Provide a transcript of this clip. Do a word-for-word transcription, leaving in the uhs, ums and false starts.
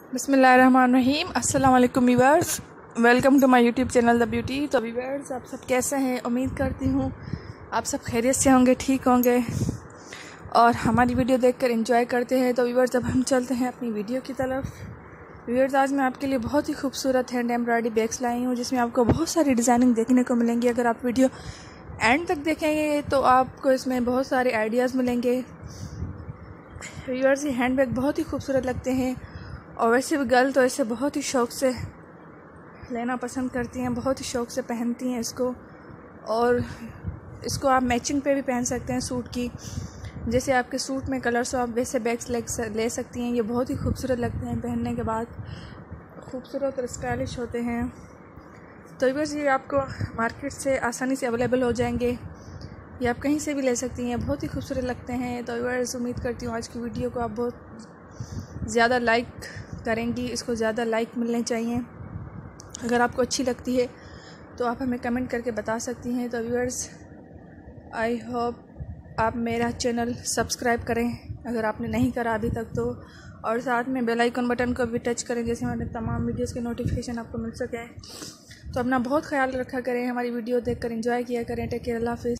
बिस्मिल्लाहिर्रहमानिर्रहीम। अस्सलाम वालेकुम viewers, welcome to my YouTube channel the beauty. तो व्यूअर्स, आप सब कैसे हैं? उम्मीद करती हूँ आप सब खैरियत से होंगे, ठीक होंगे और हमारी वीडियो देखकर एंजॉय करते हैं। तो व्यूअर्स, अब हम चलते हैं अपनी वीडियो की तरफ। व्यूअर्स, आज मैं आपके लिए बहुत ही खूबसूरत हैंड एम्ब्रॉयडरी बैग्स लाई हूँ, जिसमें आपको बहुत सारी डिज़ाइनिंग देखने को मिलेंगी। अगर आप वीडियो एंड तक देखेंगे तो आपको इसमें बहुत सारे आइडियाज़ मिलेंगे। व्यूअर्स, ये हैंड बैग बहुत ही खूबसूरत लगते हैं और वैसे भी गर्ल तो इसे बहुत ही शौक़ से लेना पसंद करती हैं, बहुत ही शौक़ से पहनती हैं इसको। और इसको आप मैचिंग पे भी पहन सकते हैं सूट की, जैसे आपके सूट में कलर्स हो आप वैसे बैग्स ले सकती हैं। ये बहुत ही खूबसूरत लगते हैं, पहनने के बाद खूबसूरत और स्टाइलिश होते हैं। तो बस ये आपको मार्केट से आसानी से अवेलेबल हो जाएंगे, ये आप कहीं से भी ले सकती हैं, बहुत ही खूबसूरत लगते हैं। तो बस उम्मीद करती हूँ आज की वीडियो को आप बहुत ज़्यादा लाइक करेंगी, इसको ज़्यादा लाइक मिलने चाहिए। अगर आपको अच्छी लगती है तो आप हमें कमेंट करके बता सकती हैं। तो व्यूअर्स, आई होप आप मेरा चैनल सब्सक्राइब करें अगर आपने नहीं करा अभी तक तो, और साथ में बेल आइकन बटन को भी टच करें, जैसे हमारे तमाम वीडियोस के नोटिफिकेशन आपको मिल सके। तो अपना बहुत ख्याल रखा करें, हमारी वीडियो देखकर एंजॉय किया करें। टेक केयर, अल्लाह हाफिज़।